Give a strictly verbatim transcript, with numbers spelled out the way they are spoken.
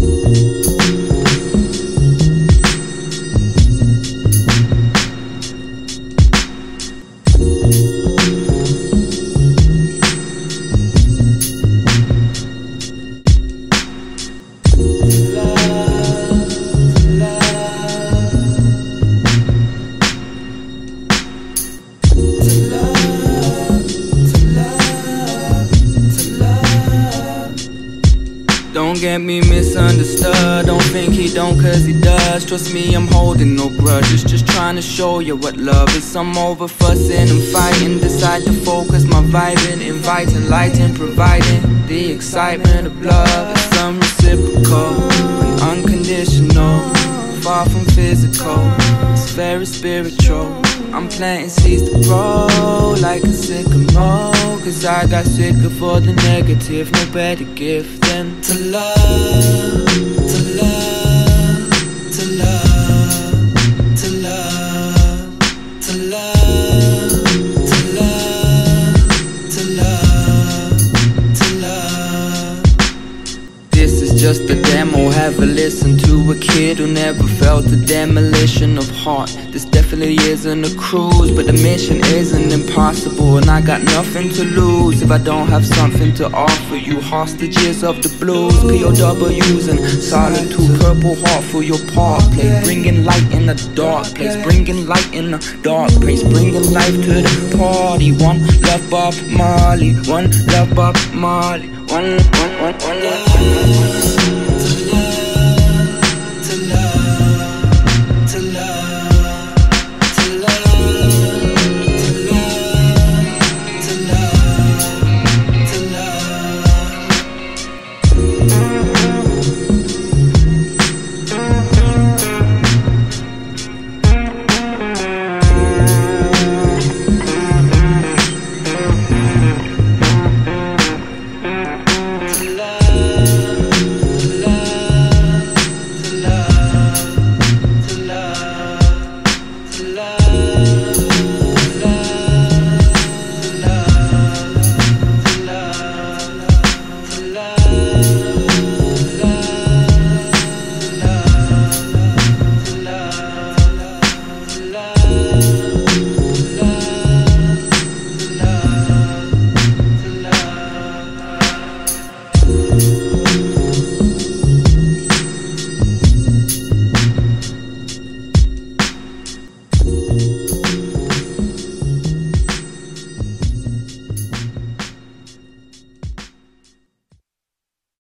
Don't get me misunderstood, don't think he don't cause he does. Trust me, I'm holding no grudges, just trying to show you what love is. I'm over fussing and fighting, decide to focus my vibing, inviting, lighting, providing the excitement of love. It's unreciprocal and unconditional, far from physical, it's very spiritual. I'm planting seeds to grow like a sycamore, cause I got sicker for the negative. No better gift than to love, to love, to love, to love, to love, to love, to love, to love. This is just a demo, have a listen to a kid who never felt the demolition of heart. This definitely isn't a cruise, but the mission isn't impossible, and I got nothing to lose if I don't have something to offer you. Hostages of the blues, P O Ws and solitude, purple heart for your part place, bringing light in a dark place, bringing light in a dark place, bringing life to the party. One love Bob Marley, one love Bob Marley, one, one, one, one love.